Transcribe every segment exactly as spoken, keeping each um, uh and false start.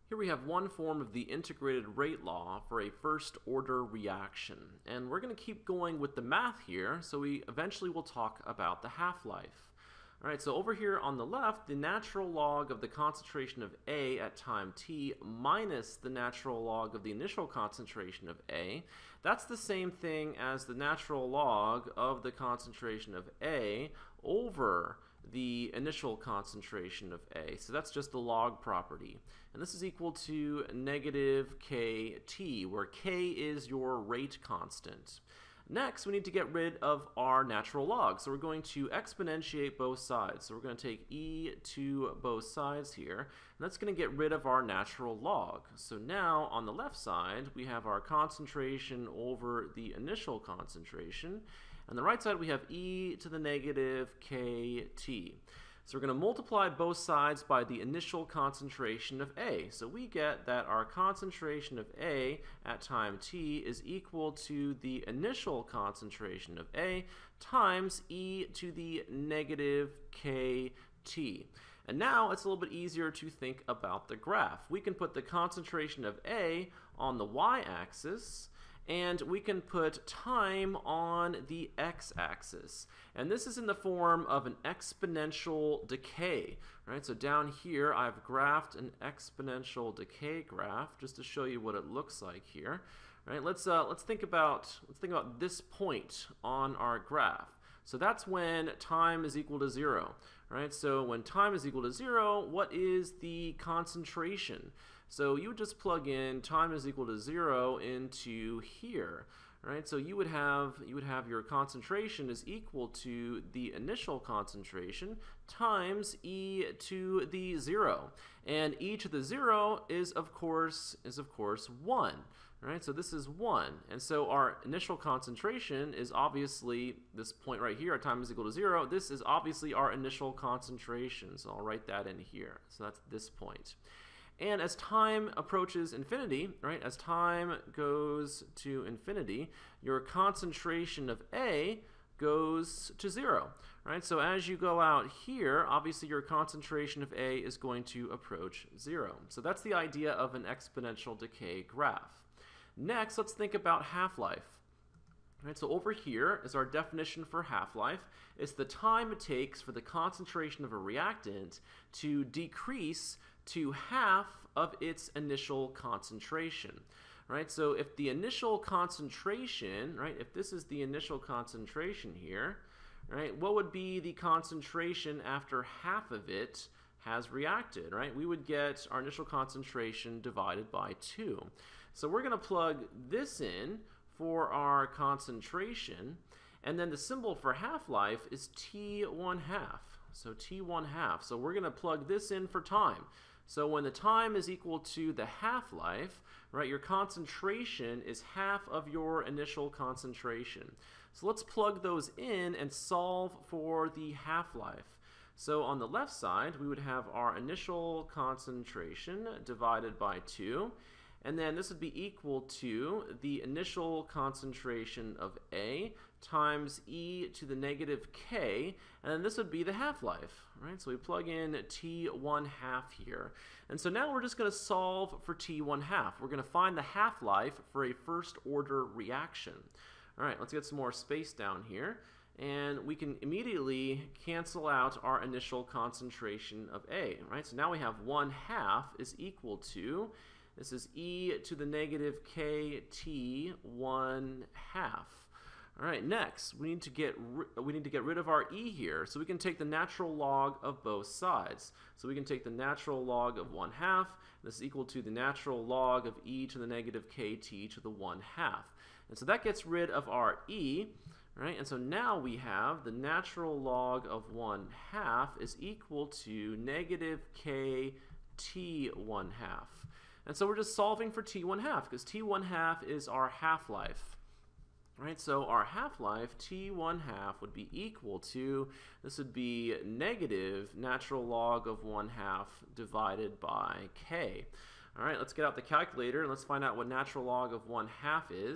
Here we have one form of the integrated rate law for a first-order reaction. And we're going to keep going with the math here, so we eventually will talk about the half-life. All right, so over here on the left, the natural log of the concentration of A at time t minus the natural log of the initial concentration of A, that's the same thing as the natural log of the concentration of A over the initial concentration of A. So that's just the log property. And this is equal to negative kt, where k is your rate constant. Next, we need to get rid of our natural log. So we're going to exponentiate both sides. So we're going to take e to both sides here, and that's going to get rid of our natural log. So now, on the left side, we have our concentration over the initial concentration. On the right side, we have e to the negative kt. So we're going to multiply both sides by the initial concentration of A. So we get that our concentration of A at time t is equal to the initial concentration of A times e to the negative kt. And now it's a little bit easier to think about the graph. We can put the concentration of A on the y-axis, and we can put time on the x-axis. And this is in the form of an exponential decay. Right? So down here I've graphed an exponential decay graph just to show you what it looks like here. Right? Let's uh, let's think about let's think about this point on our graph. So that's when time is equal to zero, right? So when time is equal to zero, what is the concentration? So you would just plug in time is equal to zero into here, right? So you would have you would have your concentration is equal to the initial concentration times e to the zero, and e to the zero is of course is of course one. Right, so this is one, and so our initial concentration is obviously this point right here. Our time is equal to zero. This is obviously our initial concentration, so I'll write that in here. So that's this point. And as time approaches infinity, right, as time goes to infinity, your concentration of A goes to zero, right? So as you go out here, obviously your concentration of A is going to approach zero. So that's the idea of an exponential decay graph. Next, let's think about half-life. Right, so over here is our definition for half-life. It's the time it takes for the concentration of a reactant to decrease to half of its initial concentration. Right, so if the initial concentration, right, if this is the initial concentration here, right, what would be the concentration after half of it has reacted, right? We would get our initial concentration divided by two. So we're going to plug this in for our concentration, and then the symbol for half-life is T one half. So T one half. So we're going to plug this in for time. So when the time is equal to the half-life, right, your concentration is half of your initial concentration. So let's plug those in and solve for the half-life. So on the left side, we would have our initial concentration divided by two, and then this would be equal to the initial concentration of A times e to the negative k, and then this would be the half-life, right? So we plug in T one half here. And so now we're just going to solve for T one half. We're going to find the half-life for a first-order reaction. All right, let's get some more space down here. And we can immediately cancel out our initial concentration of A, right? So now we have one half is equal to, this is e to the negative kt one half. All right, next we need to get we need to get rid of our e here, so we can take the natural log of both sides. So we can take the natural log of one half. This is equal to the natural log of e to the negative kt to the one half, and so that gets rid of our e. Right, and so now we have the natural log of one half is equal to negative kt one half. And so we're just solving for t one half, because t one half is our half-life. Right, so our half-life, t one half, would be equal to, this would be negative natural log of one half divided by k. All right, let's get out the calculator and let's find out what natural log of one half is.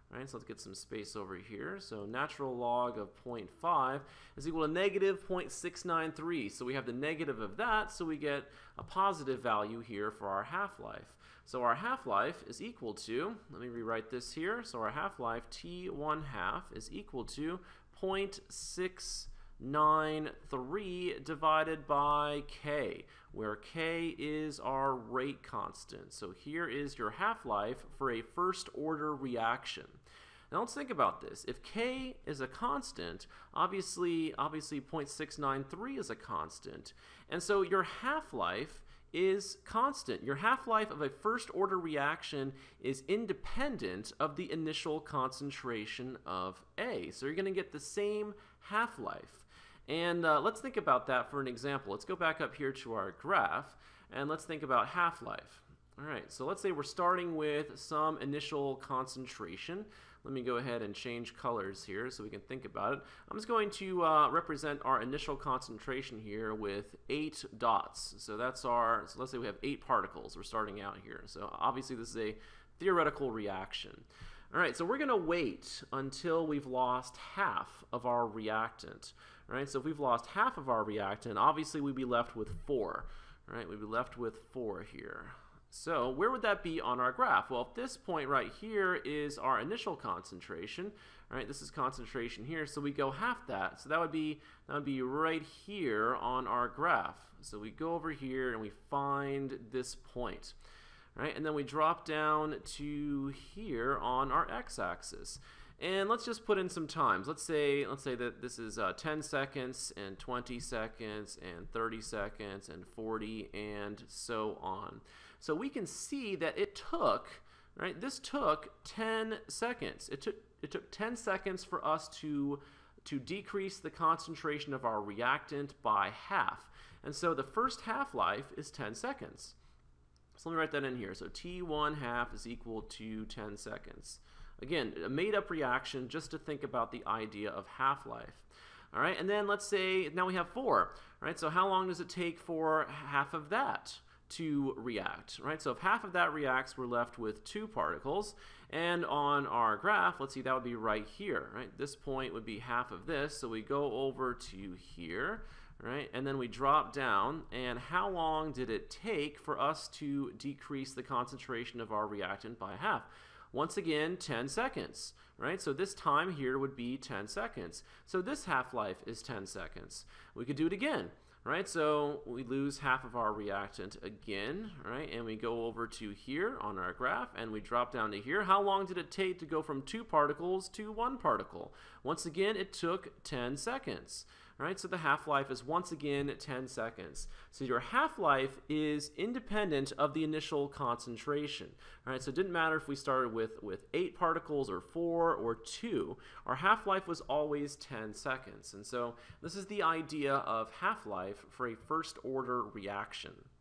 Right, so let's get some space over here. So natural log of zero point five is equal to negative zero point six nine three. So we have the negative of that, so we get a positive value here for our half-life. So our half-life is equal to, let me rewrite this here. So our half-life, T one half, is equal to zero point six nine three divided by K, where K is our rate constant. So here is your half-life for a first-order reaction. Now let's think about this. If K is a constant, obviously, obviously zero point six nine three is a constant. And so your half-life is constant. Your half-life of a first-order reaction is independent of the initial concentration of A. So you're going to get the same half-life. And uh, let's think about that for an example. Let's go back up here to our graph, and let's think about half-life. All right, so let's say we're starting with some initial concentration. Let me go ahead and change colors here so we can think about it. I'm just going to uh, represent our initial concentration here with eight dots. So that's our, so let's say we have eight particles. We're starting out here. So obviously this is a theoretical reaction. All right, so we're going to wait until we've lost half of our reactant. All right, so if we've lost half of our reactant, obviously we'd be left with four. All right, we'd be left with four here. So where would that be on our graph? Well, at this point right here is our initial concentration. All right, this is concentration here, so we go half that. So that would be that would be right here on our graph. So we go over here and we find this point. All right, and then we drop down to here on our x-axis. And let's just put in some times. Let's say let's say that this is uh, ten seconds and twenty seconds and thirty seconds and forty and so on. So we can see that it took, right? This took ten seconds. It took it took ten seconds for us to to decrease the concentration of our reactant by half. And so the first half-life is ten seconds. So let me write that in here. So T one half is equal to ten seconds. Again, a made-up reaction just to think about the idea of half-life. All right, and then let's say now we have four. All right, so how long does it take for half of that to react? Right, so if half of that reacts, we're left with two particles. And on our graph, let's see, that would be right here. Right, this point would be half of this. So we go over to here. Right, and then we drop down, and how long did it take for us to decrease the concentration of our reactant by half? Once again, ten seconds, right? So this time here would be ten seconds. So this half-life is ten seconds. We could do it again, right? So we lose half of our reactant again, right? And we go over to here on our graph, and we drop down to here. How long did it take to go from two particles to one particle? Once again, it took ten seconds. Right, so the half-life is once again ten seconds. So your half-life is independent of the initial concentration. Right, so it didn't matter if we started with, with eight particles or four or two. Our half-life was always ten seconds. And so this is the idea of half-life for a first-order reaction.